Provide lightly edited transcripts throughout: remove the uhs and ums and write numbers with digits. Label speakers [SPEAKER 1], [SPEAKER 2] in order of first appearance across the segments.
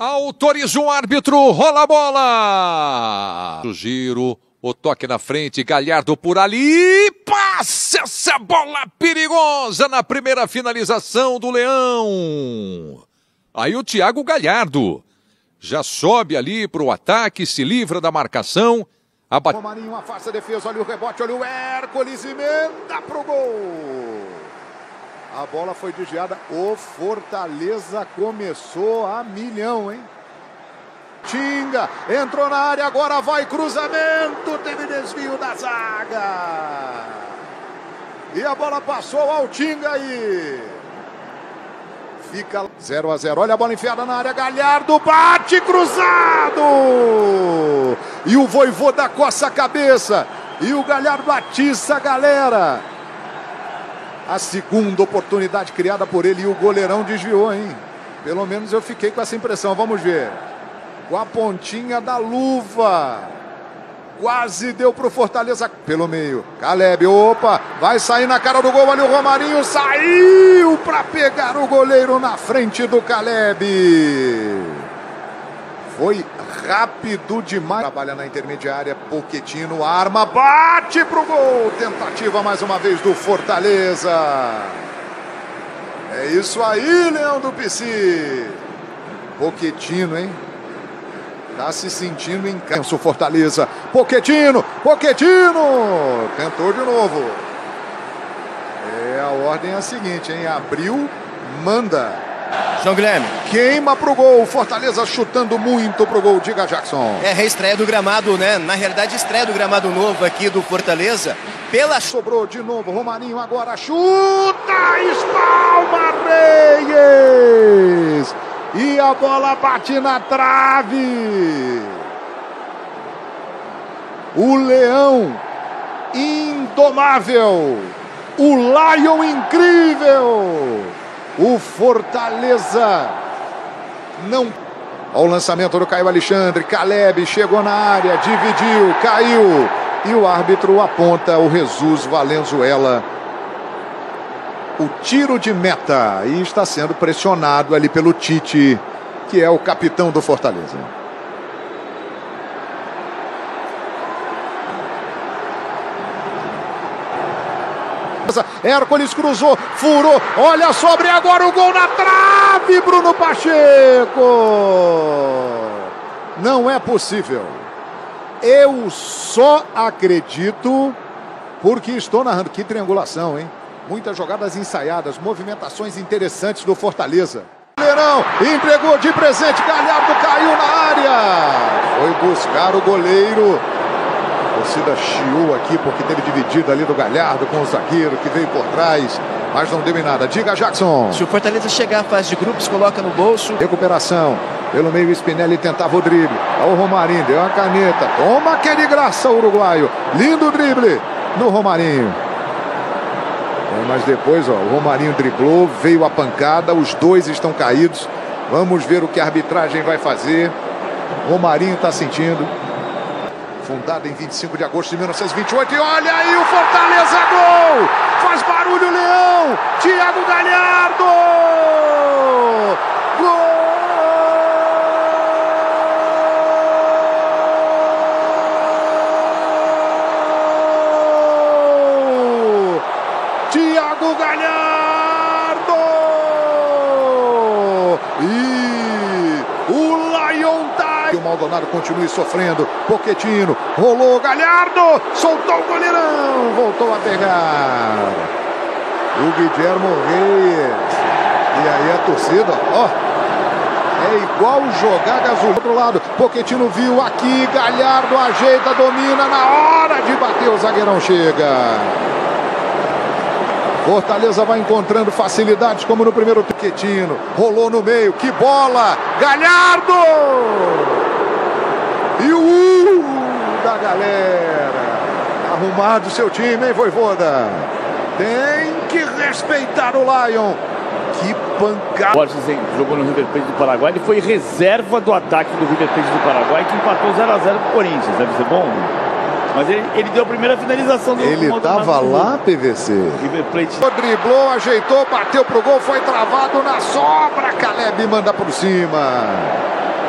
[SPEAKER 1] Autoriza o árbitro, rola a bola! O giro, o toque na frente, Galhardo por ali, passa essa bola perigosa na primeira finalização do Leão. Aí o Thiago Galhardo já sobe ali para o ataque, se livra da marcação.
[SPEAKER 2] Romarinho afasta a defesa, olha o rebote, olha o Hércules, emenda pro gol. A bola foi desviada, o Fortaleza começou a milhão, hein? Tinga, entrou na área, agora vai cruzamento, teve desvio da zaga. E a bola passou ao Tinga aí. Fica 0-0, olha a bola enfiada na área, Galhardo bate cruzado. E o Vojvoda coça a cabeça. E o Galhardo atiça a galera. A segunda oportunidade criada por ele e o goleirão desviou, hein? Pelo menos eu fiquei com essa impressão, vamos ver. Com a pontinha da luva. Quase deu pro Fortaleza pelo meio. Caleb, opa, vai sair na cara do gol, olha o Romarinho, saiu para pegar o goleiro na frente do Caleb. Foi rápido demais. Trabalha na intermediária, Pochettino arma, bate pro gol. Tentativa mais uma vez do Fortaleza. É isso aí, Leão do Pici. Pochettino, hein? Tá se sentindo em canso Fortaleza. Pochettino, tentou de novo. A ordem é a seguinte, hein? Abriu, manda.
[SPEAKER 3] João Guilherme.
[SPEAKER 2] Queima pro gol, Fortaleza chutando muito pro gol, diga Jackson.
[SPEAKER 3] É reestreia do gramado, né? Na realidade, estreia do gramado novo aqui do Fortaleza.
[SPEAKER 2] Sobrou de novo, Romarinho agora chuta, espalma Reyes. E a bola bate na trave. O Leão indomável. O Lion incrível. O Fortaleza não... Olha o lançamento do Caio Alexandre. Caleb chegou na área, dividiu, caiu. E o árbitro aponta o Jesus Valenzuela. O tiro de meta. E está sendo pressionado ali pelo Tite, que é o capitão do Fortaleza. Hércules cruzou, furou, olha sobre agora o gol na trave, Bruno Pacheco. Não é possível. Eu só acredito porque estou narrando. Que triangulação, hein? Muitas jogadas ensaiadas, movimentações interessantes do Fortaleza. Goleirão entregou de presente, Galhardo caiu na área. Foi buscar o goleiro. A torcida chiou aqui porque teve dividida ali do Galhardo com o zagueiro que veio por trás, mas não deu em nada. Diga, Jackson.
[SPEAKER 3] Se o Fortaleza chegar à fase de grupos, coloca no bolso.
[SPEAKER 2] Recuperação. Pelo meio, Spinelli tentava o drible. Olha o Romarinho, deu a caneta. Toma que é de graça, o uruguaio. Lindo drible no Romarinho. Mas depois, ó, o Romarinho driblou, veio a pancada, os dois estão caídos. Vamos ver o que a arbitragem vai fazer. Romarinho está sentindo. Fundado em 25 de agosto de 1928. E olha aí o Fortaleza, gol! Faz barulho o Leão! Thiago Galhardo! Gol! Thiago Galhardo! E o Lion tá... E o Maldonado continua sofrendo. Pochettino, rolou, Galhardo, soltou o goleirão, voltou a pegar. O Guilherme Reyes. E aí a torcida, ó, é igual jogar gasolina. Do outro lado, Pochettino viu aqui, Galhardo ajeita, domina, na hora de bater o zagueirão chega. Fortaleza vai encontrando facilidades como no primeiro. Pochettino, rolou no meio, que bola, Galhardo! E o da galera. Arrumado seu time, hein, Vojvoda? Tem que respeitar o Lion. Que pancada.
[SPEAKER 4] Borges jogou no River Plate do Paraguai. Ele foi reserva do ataque do River Plate do Paraguai, que empatou 0-0 com o Corinthians. Deve ser bom? Mas ele deu a primeira finalização do
[SPEAKER 2] Ele estava lá, PVC.
[SPEAKER 4] River Plate.
[SPEAKER 2] Driblou, ajeitou, bateu pro gol, foi travado na sobra. Caleb manda por cima.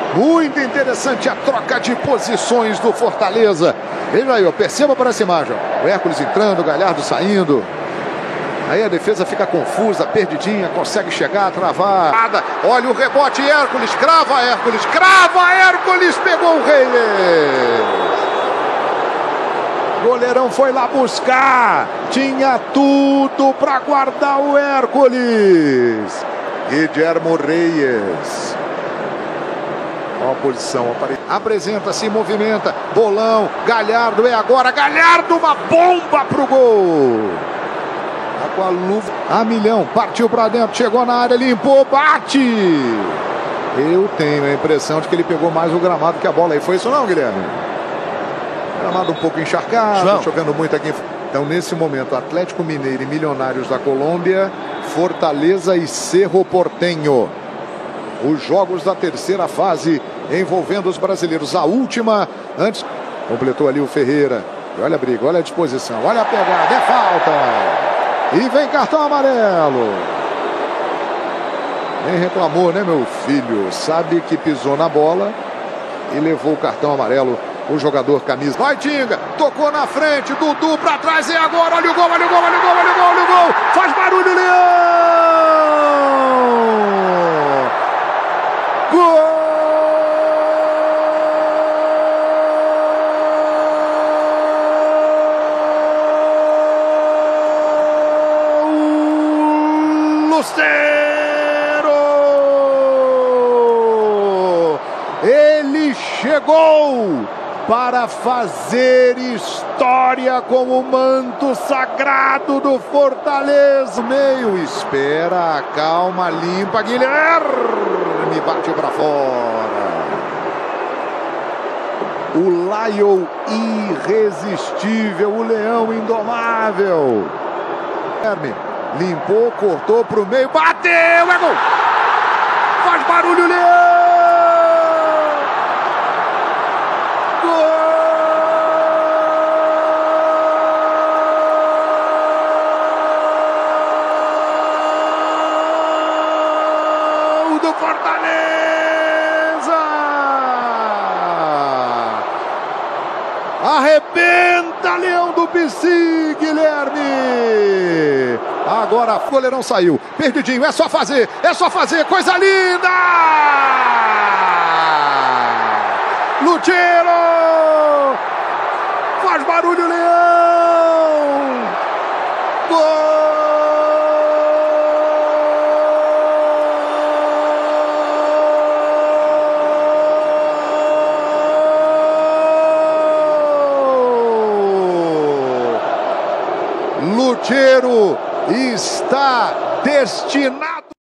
[SPEAKER 2] Muito interessante a troca de posições do Fortaleza. Veja aí, perceba para essa imagem. O Hércules entrando, o Galhardo saindo. Aí a defesa fica confusa, perdidinha, consegue chegar, travar. Olha o rebote, Hércules, crava Hércules, pegou o Reyes. Goleirão foi lá buscar, tinha tudo para guardar o Hércules. Guilherme Reyes. Olha a posição, apresenta-se, movimenta, bolão, Galhardo, é agora, Galhardo, uma bomba pro gol. Tá com a luva a milhão, partiu para dentro, chegou na área, limpou, bate. Eu tenho a impressão de que ele pegou mais o gramado que a bola aí. Foi isso não, Guilherme? Gramado um pouco encharcado, João, chovendo muito aqui. Então, nesse momento, Atlético Mineiro e Milionários da Colômbia, Fortaleza e Cerro Porteño. Os jogos da terceira fase envolvendo os brasileiros. A última, antes, completou ali o Ferreira. Olha a briga, olha a disposição, olha a pegada, é falta. E vem cartão amarelo. Nem reclamou, né, meu filho? Sabe que pisou na bola e levou o cartão amarelo. O jogador camisa. Vai, Tinga, tocou na frente, Dudu pra trás e agora, olha o gol, olha o gol, olha o gol, olha o gol, olha o gol. Faz barulho, Leão! Gol Lucero! Ele chegou para fazer história com o manto sagrado do Fortaleza. Meio, espera, calma, limpa, Guilherme bate para fora. O Lion irresistível, o Leão indomável. Guilherme limpou, cortou para o meio, bateu, é gol! Faz barulho, Leão! Do Fortaleza! Arrebenta, Leão do Pici, Guilherme! Agora o goleirão saiu, perdidinho, é só fazer, coisa linda! Lucero! Faz barulho, Leão! Gol! Lucero está destinado